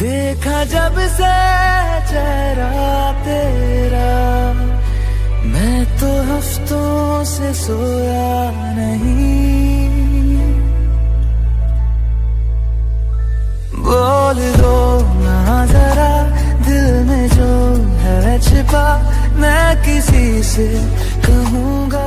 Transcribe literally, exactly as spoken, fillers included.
देखा जब से चेहरा तेरा, मैं तो हफ्तों से सोया नहीं। बोल दो ना जरा दिल में जो है छिपा, मैं किसी से कहूँगा